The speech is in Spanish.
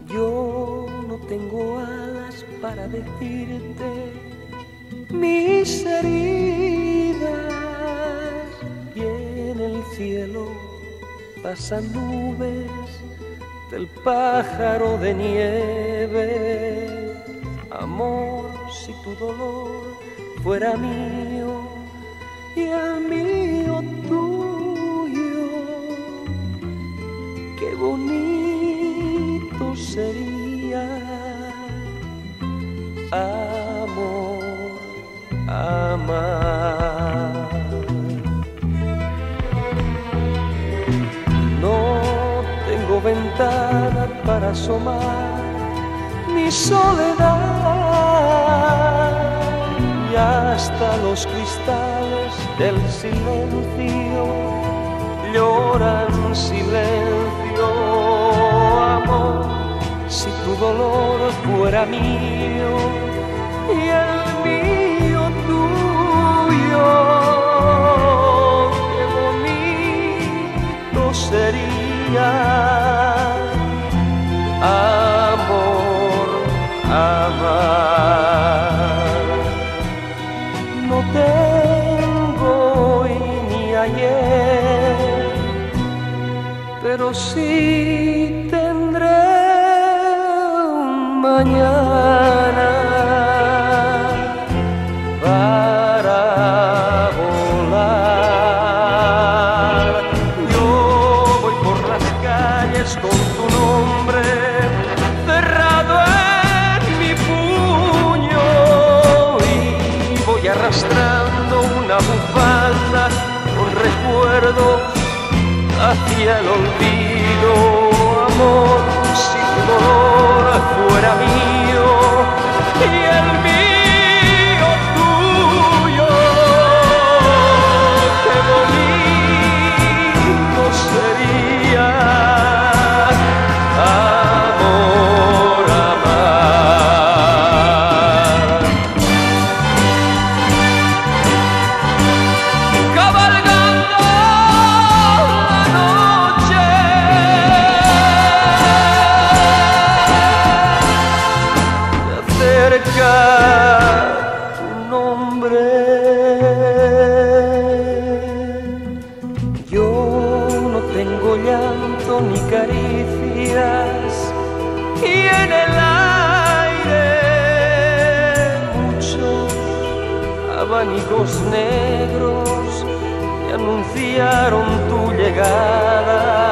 Yo no tengo alas para decirte mis heridas, y en el cielo pasan nubes del pájaro de nieve. Amor, si tu dolor fuera mío y el mío tuyo, qué bonito sería. Amor, amar. No tengo ventana para asomar mi soledad, y hasta los cristales del silencio lloran silencio. Amor, si tu dolor fuera mío y el mío tuyo, qué bonito sería. Amor, amar. No tengo hoy ni ayer, pero sí tendré un mañana para volar. Yo voy por las calles con tu nombre cerrado en mi puño, y voy arrastrando una bufanda con recuerdos hacia el olvido. Amor, si tu dolor fuera mío y el mío tuyo, qué bonito sería. Amor, amar. Cabalgando la noche, se acerca tu nombre. Yo no tengo llanto ni caricias, y en el aire muchos abanicos negros que anunciaron tu llegada.